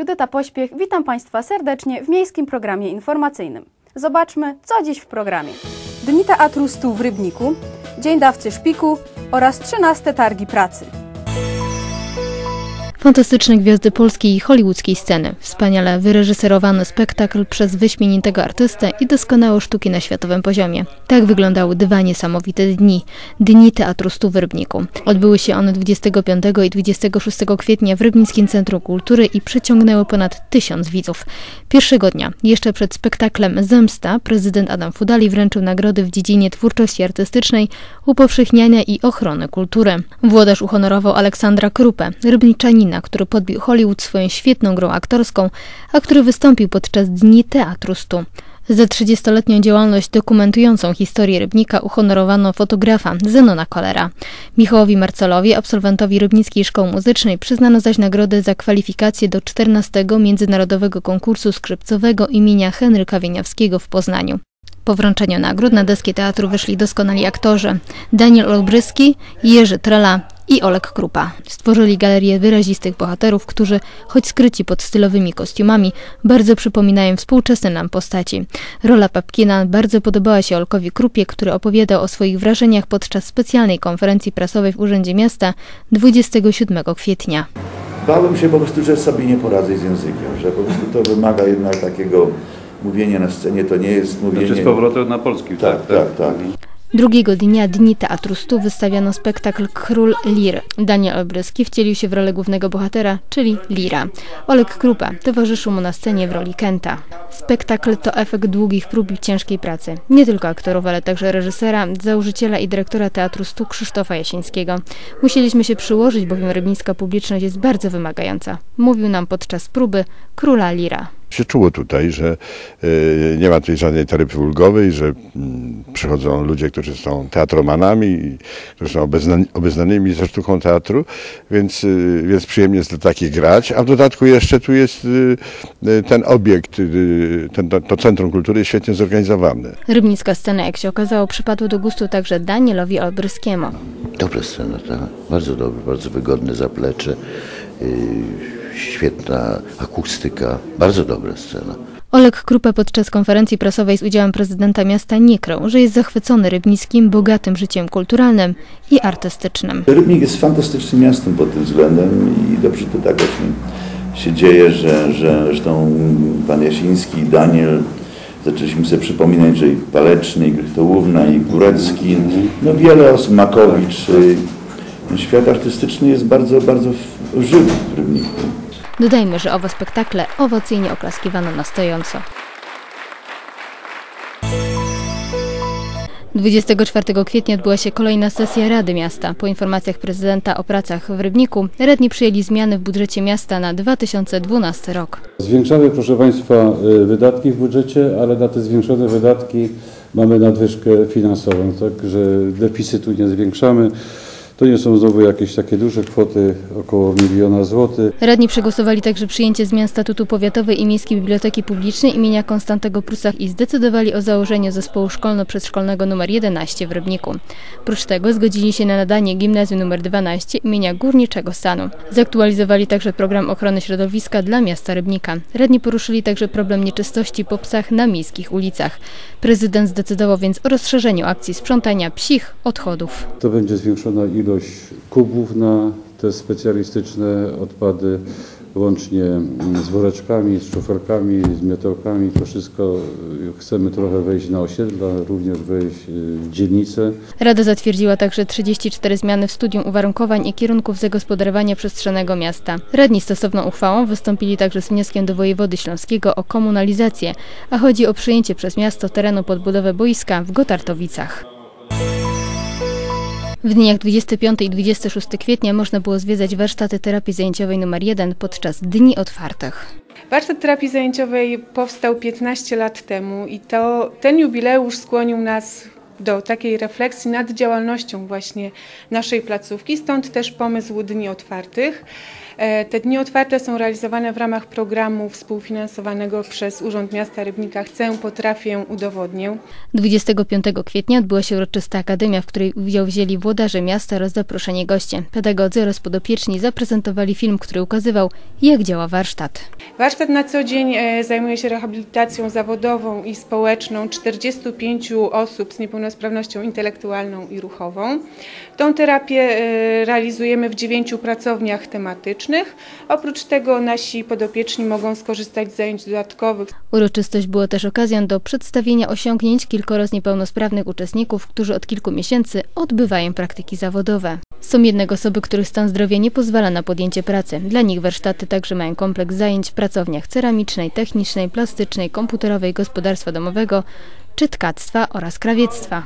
Edyta Pośpiech, witam Państwa serdecznie w miejskim programie informacyjnym. Zobaczmy, co dziś w programie. Dni Teatru 100 w Rybniku, Dzień Dawcy Szpiku oraz 13 Targi Pracy. Fantastyczne gwiazdy polskiej i hollywoodzkiej sceny, wspaniale wyreżyserowany spektakl przez wyśmienitego artystę i doskonałe sztuki na światowym poziomie. Tak wyglądały dwa niesamowite dni. Dni Teatru 100 w Rybniku. Odbyły się one 25 i 26 kwietnia w Rybnickim Centrum Kultury i przyciągnęły ponad 1000 widzów. Pierwszego dnia, jeszcze przed spektaklem Zemsta, prezydent Adam Fudali wręczył nagrody w dziedzinie twórczości artystycznej, upowszechniania i ochrony kultury. Włodarz uhonorował Aleksandra Krupę, rybniczanina, który podbił Hollywood swoją świetną grą aktorską, a który wystąpił podczas Dni Teatru 100. Za 30-letnią działalność dokumentującą historię Rybnika uhonorowano fotografa Zenona Kolera. Michałowi Marcelowi, absolwentowi Rybnickiej Szkoły Muzycznej, przyznano zaś nagrodę za kwalifikacje do 14. Międzynarodowego Konkursu Skrzypcowego imienia Henryka Wieniawskiego w Poznaniu. Po wręczeniu nagród na deskę teatru wyszli doskonali aktorzy Daniel Olbryski, Jerzy Trela i Oleg Krupa. Stworzyli galerię wyrazistych bohaterów, którzy, choć skryci pod stylowymi kostiumami, bardzo przypominają współczesne nam postaci. Rola Papkina bardzo podobała się Olkowi Krupie, który opowiadał o swoich wrażeniach podczas specjalnej konferencji prasowej w Urzędzie Miasta 27 kwietnia. Bałem się po prostu, że sobie nie poradzę z językiem, że po prostu to wymaga jednak takiego mówienia na scenie, to nie jest mówienie... Znaczy z powrotem na polski. Tak. Drugiego dnia Dni Teatru 100 wystawiano spektakl Król Lir. Daniel Olbryski wcielił się w rolę głównego bohatera, czyli Lira. Oleg Krupa towarzyszył mu na scenie w roli Kenta. Spektakl to efekt długich prób i ciężkiej pracy. Nie tylko aktorów, ale także reżysera, założyciela i dyrektora Teatru 100 Krzysztofa Jasińskiego. Musieliśmy się przyłożyć, bowiem rybnicka publiczność jest bardzo wymagająca. Mówił nam podczas próby Króla Lira. Się czuło tutaj, że nie ma tutaj żadnej taryfy ulgowej, że przychodzą ludzie, którzy są teatromanami, którzy są obeznanymi ze sztuką teatru, więc przyjemnie jest dla takich grać, a w dodatku jeszcze tu jest ten obiekt, to Centrum Kultury jest świetnie zorganizowane. Rybnicka scena, jak się okazało, przypadła do gustu także Danielowi Olbryskiemu. Dobra scena, tak. Bardzo dobry, bardzo wygodne zaplecze. Świetna akustyka, bardzo dobra scena. Oleg Krupa podczas konferencji prasowej z udziałem prezydenta miasta nie krył, że jest zachwycony rybnickim, bogatym życiem kulturalnym i artystycznym. Rybnik jest fantastycznym miastem pod tym względem i dobrze to tak właśnie się dzieje, że zresztą pan Jasiński i Daniel zaczęliśmy sobie przypominać, że i Waleczny, i Grychtołówna, i Górecki, no wiele osób, Makowicz. Świat artystyczny jest bardzo, bardzo żywy w Rybniku. Dodajmy, że owe spektakle owacyjnie oklaskiwano na stojąco. 24 kwietnia odbyła się kolejna sesja Rady Miasta. Po informacjach prezydenta o pracach w Rybniku, radni przyjęli zmiany w budżecie miasta na 2012 rok. Zwiększamy, proszę Państwa, wydatki w budżecie, ale na te zwiększone wydatki mamy nadwyżkę finansową, także deficytu nie zwiększamy. To nie są znowu jakieś takie duże kwoty, około 1 000 000 złotych. Radni przegłosowali także przyjęcie zmian statutu powiatowej i miejskiej biblioteki publicznej imienia Konstantego Prusa i zdecydowali o założeniu zespołu szkolno-przedszkolnego nr 11 w Rybniku. Prócz tego zgodzili się na nadanie gimnazjum nr 12 imienia Górniczego Stanu. Zaktualizowali także program ochrony środowiska dla miasta Rybnika. Radni poruszyli także problem nieczystości po psach na miejskich ulicach. Prezydent zdecydował więc o rozszerzeniu akcji sprzątania psich odchodów. To będzie zwiększona ilość kubów na te specjalistyczne odpady, łącznie z woreczkami, z szufelkami, z miotełkami. To wszystko chcemy trochę wejść na osiedla, również wejść w dzielnice. Rada zatwierdziła także 34 zmiany w studium uwarunkowań i kierunków zagospodarowania przestrzennego miasta. Radni stosowną uchwałą wystąpili także z wnioskiem do wojewody śląskiego o komunalizację, a chodzi o przyjęcie przez miasto terenu pod budowę boiska w Gotartowicach. W dniach 25 i 26 kwietnia można było zwiedzać warsztaty terapii zajęciowej nr 1 podczas Dni Otwartych. Warsztat terapii zajęciowej powstał 15 lat temu i ten jubileusz skłonił nas do takiej refleksji nad działalnością właśnie naszej placówki, stąd też pomysł Dni Otwartych. Te dni otwarte są realizowane w ramach programu współfinansowanego przez Urząd Miasta Rybnika Chcę, Potrafię, Udowodnię. 25 kwietnia odbyła się uroczysta akademia, w której udział wzięli włodarze miasta oraz zaproszeni goście. Pedagodzy oraz podopieczni zaprezentowali film, który ukazywał, jak działa warsztat. Warsztat na co dzień zajmuje się rehabilitacją zawodową i społeczną 45 osób z niepełnosprawnością intelektualną i ruchową. Tą terapię realizujemy w 9 pracowniach tematycznych. Oprócz tego nasi podopieczni mogą skorzystać z zajęć dodatkowych. Uroczystość była też okazją do przedstawienia osiągnięć kilkoro z niepełnosprawnych uczestników, którzy od kilku miesięcy odbywają praktyki zawodowe. Są jednak osoby, których stan zdrowia nie pozwala na podjęcie pracy. Dla nich warsztaty także mają kompleks zajęć w pracowniach ceramicznej, technicznej, plastycznej, komputerowej, gospodarstwa domowego czy tkactwa oraz krawiectwa.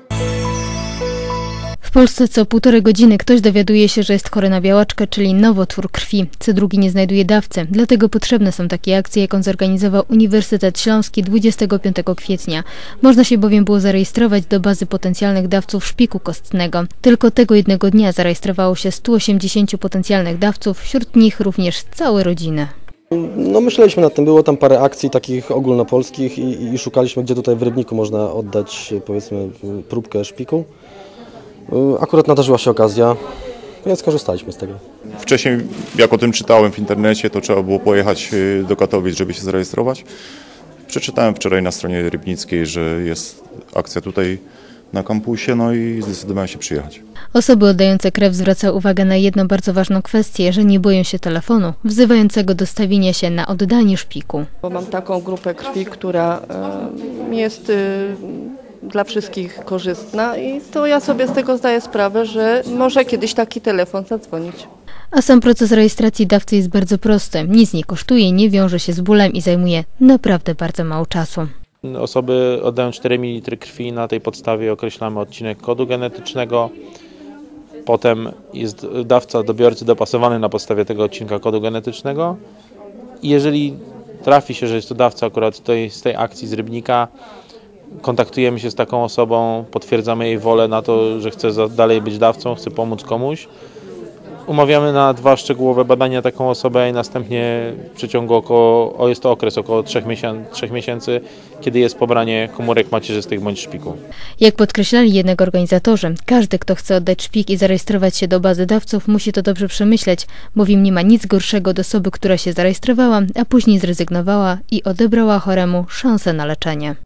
W Polsce co 1,5 godziny ktoś dowiaduje się, że jest chory na białaczkę, czyli nowotwór krwi. Co drugi nie znajduje dawcy. Dlatego potrzebne są takie akcje, jaką zorganizował Uniwersytet Śląski 25 kwietnia. Można się bowiem było zarejestrować do bazy potencjalnych dawców szpiku kostnego. Tylko tego jednego dnia zarejestrowało się 180 potencjalnych dawców, wśród nich również całe rodziny. No myśleliśmy nad tym, było tam parę akcji takich ogólnopolskich i szukaliśmy, gdzie tutaj w Rybniku można oddać, powiedzmy, próbkę szpiku. Akurat nadarzyła się okazja, więc skorzystaliśmy z tego. Wcześniej, jak o tym czytałem w internecie, to trzeba było pojechać do Katowic, żeby się zarejestrować. Przeczytałem wczoraj na stronie rybnickiej, że jest akcja tutaj na kampusie, no i zdecydowałem się przyjechać. Osoby oddające krew zwracały uwagę na jedną bardzo ważną kwestię, że nie boją się telefonu wzywającego do stawienia się na oddanie szpiku. Mam taką grupę krwi, która jest dla wszystkich korzystna i to ja sobie z tego zdaję sprawę, że może kiedyś taki telefon zadzwonić. A sam proces rejestracji dawcy jest bardzo prosty. Nic nie kosztuje, nie wiąże się z bólem i zajmuje naprawdę bardzo mało czasu. Osoby oddają 4 ml krwi, na tej podstawie określamy odcinek kodu genetycznego. Potem jest dawca dobiorcy dopasowany na podstawie tego odcinka kodu genetycznego. I jeżeli trafi się, że jest to dawca akurat z tej akcji z Rybnika, kontaktujemy się z taką osobą, potwierdzamy jej wolę na to, że chce dalej być dawcą, chce pomóc komuś. Umawiamy na 2 szczegółowe badania taką osobę i następnie w przeciągu jest to okres około 3 miesięcy, kiedy jest pobranie komórek macierzystych bądź szpiku. Jak podkreślali jednak organizatorzy, każdy, kto chce oddać szpik i zarejestrować się do bazy dawców, musi to dobrze przemyśleć, bowiem nie ma nic gorszego od osoby, która się zarejestrowała, a później zrezygnowała i odebrała choremu szansę na leczenie.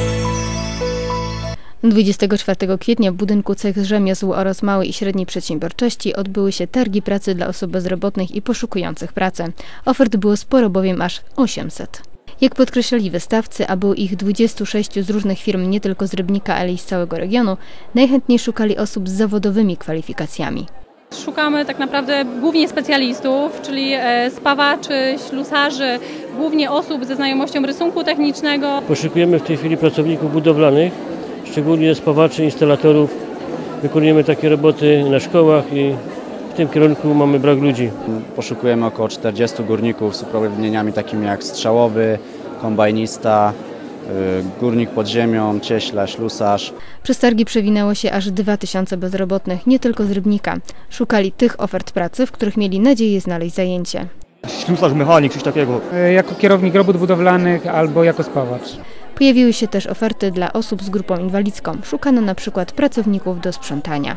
24 kwietnia w budynku Cech Rzemiosł oraz Małej i Średniej Przedsiębiorczości odbyły się targi pracy dla osób bezrobotnych i poszukujących pracy. Ofert było sporo, bowiem aż 800. Jak podkreślali wystawcy, a było ich 26 z różnych firm, nie tylko z Rybnika, ale i z całego regionu, najchętniej szukali osób z zawodowymi kwalifikacjami. Szukamy tak naprawdę głównie specjalistów, czyli spawaczy, ślusarzy, głównie osób ze znajomością rysunku technicznego. Poszukujemy w tej chwili pracowników budowlanych, szczególnie spawaczy, instalatorów. Wykonujemy takie roboty na szkołach i w tym kierunku mamy brak ludzi. Poszukujemy około 40 górników z uprawnieniami takimi jak strzałowy, kombajnista, górnik pod ziemią, cieśla, ślusarz. Przez targi przewinęło się aż 2000 bezrobotnych, nie tylko z Rybnika. Szukali tych ofert pracy, w których mieli nadzieję znaleźć zajęcie. Ślusarz, mechanik, coś takiego. Jako kierownik robót budowlanych albo jako spawacz. Pojawiły się też oferty dla osób z grupą inwalidzką. Szukano na przykład pracowników do sprzątania.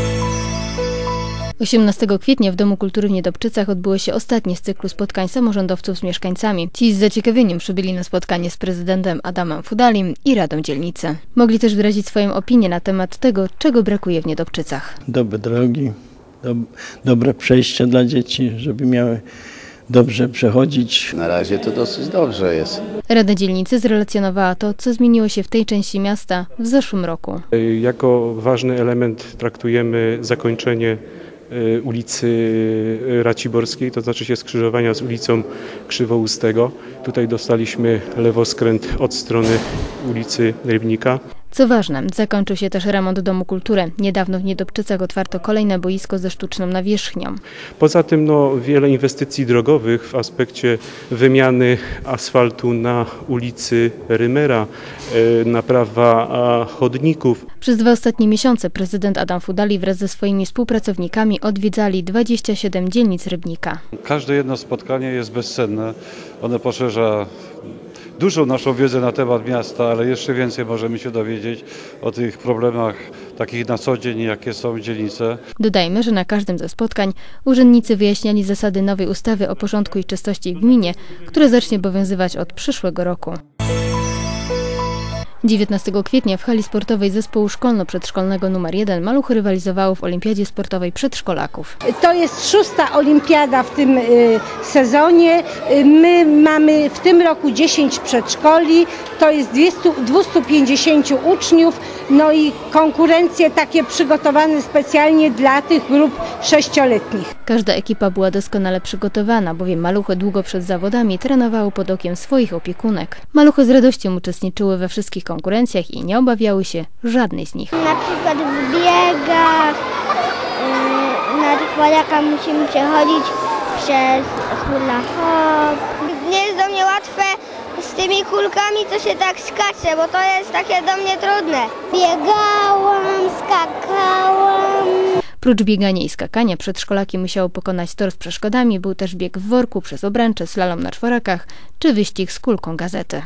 18 kwietnia w Domu Kultury w Niedobczycach odbyło się ostatnie z cyklu spotkań samorządowców z mieszkańcami. Ci z zaciekawieniem przybyli na spotkanie z prezydentem Adamem Fudalim i Radą Dzielnicy. Mogli też wyrazić swoją opinię na temat tego, czego brakuje w Niedobczycach. Dobre drogi, dobre przejścia dla dzieci, żeby miały dobrze przechodzić. Na razie to dosyć dobrze jest. Rada Dzielnicy zrelacjonowała to, co zmieniło się w tej części miasta w zeszłym roku. Jako ważny element traktujemy zakończenie ulicy Raciborskiej, to znaczy się skrzyżowania z ulicą Krzywoustego. Tutaj dostaliśmy lewoskręt od strony ulicy Rybnika. Co ważne, zakończył się też remont Domu Kultury. Niedawno w Niedobczycach otwarto kolejne boisko ze sztuczną nawierzchnią. Poza tym wiele inwestycji drogowych w aspekcie wymiany asfaltu na ulicy Rymera, naprawa chodników. Przez 2 ostatnie miesiące prezydent Adam Fudali wraz ze swoimi współpracownikami odwiedzali 27 dzielnic Rybnika. Każde jedno spotkanie jest bezcenne. Ono poszerza dużą naszą wiedzę na temat miasta, ale jeszcze więcej możemy się dowiedzieć o tych problemach takich na co dzień, jakie są dzielnice. Dodajmy, że na każdym ze spotkań urzędnicy wyjaśniali zasady nowej ustawy o porządku i czystości w gminie, która zacznie obowiązywać od przyszłego roku. 19 kwietnia w hali sportowej zespołu szkolno-przedszkolnego nr 1 maluchy rywalizowały w olimpiadzie sportowej przedszkolaków. To jest 6. olimpiada w tym sezonie. My mamy w tym roku 10 przedszkoli, to jest 250 uczniów, no i konkurencje takie przygotowane specjalnie dla tych grup 6-letnich. Każda ekipa była doskonale przygotowana, bowiem maluchy długo przed zawodami trenowały pod okiem swoich opiekunek. Maluchy z radością uczestniczyły we wszystkich konkurencjach i nie obawiały się żadnej z nich. Na przykład w biegach, na czworaka musimy przechodzić przez hula hop. Nie jest do mnie łatwe z tymi kulkami, co się tak skacze, bo to jest takie do mnie trudne. Biegałam, skakałam. Prócz biegania i skakania przedszkolaki musiały pokonać tor z przeszkodami, był też bieg w worku przez obręcze, slalom na czworakach czy wyścig z kulką gazety.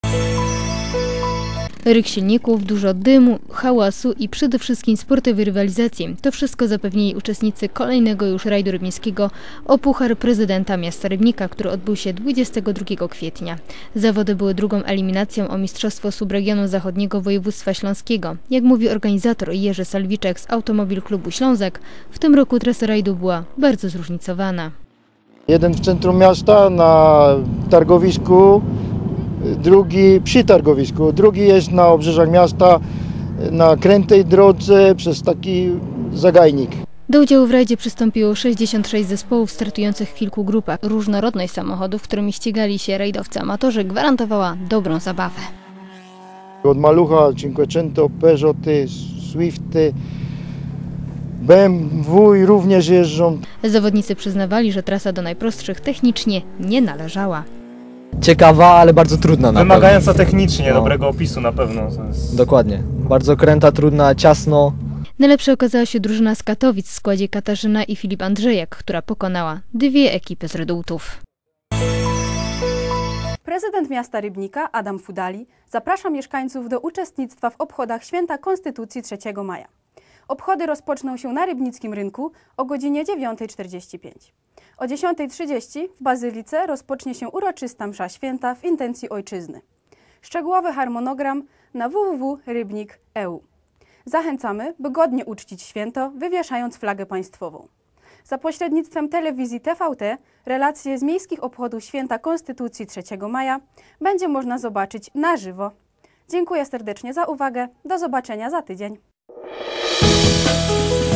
Ryk silników, dużo dymu, hałasu i przede wszystkim sportowej rywalizacji. To wszystko zapewnili uczestnicy kolejnego już rajdu rybnickiego o Puchar Prezydenta Miasta Rybnika, który odbył się 22 kwietnia. Zawody były drugą eliminacją o Mistrzostwo Subregionu Zachodniego Województwa Śląskiego. Jak mówi organizator Jerzy Salwiczek z Automobil Klubu Ślązak, w tym roku trasa rajdu była bardzo zróżnicowana. Jeden w centrum miasta na targowisku, drugi przy targowisku, drugi jest na obrzeżach miasta, na krętej drodze przez taki zagajnik. Do udziału w rajdzie przystąpiło 66 zespołów startujących w kilku grupach. Różnorodność samochodów, którymi ścigali się rajdowcy amatorzy, gwarantowała dobrą zabawę. Od malucha Cinquecento, Peugeoty, Swifty, BMW również jeżdżą. Zawodnicy przyznawali, że trasa do najprostszych technicznie nie należała. Ciekawa, ale bardzo trudna na pewno. Wymagająca technicznie dobrego opisu na pewno. Dokładnie. Bardzo kręta, trudna, ciasno. Najlepsza okazała się drużyna z Katowic w składzie Katarzyna i Filip Andrzejak, która pokonała 2 ekipy z Redutów. Prezydent miasta Rybnika Adam Fudali zaprasza mieszkańców do uczestnictwa w obchodach Święta Konstytucji 3 maja. Obchody rozpoczną się na Rybnickim Rynku o godzinie 9:45. O 10:30 w Bazylice rozpocznie się uroczysta msza święta w intencji ojczyzny. Szczegółowy harmonogram na www.rybnik.eu. Zachęcamy, by godnie uczcić święto, wywieszając flagę państwową. Za pośrednictwem telewizji TVT relacje z miejskich obchodów Święta Konstytucji 3 maja będzie można zobaczyć na żywo. Dziękuję serdecznie za uwagę. Do zobaczenia za tydzień.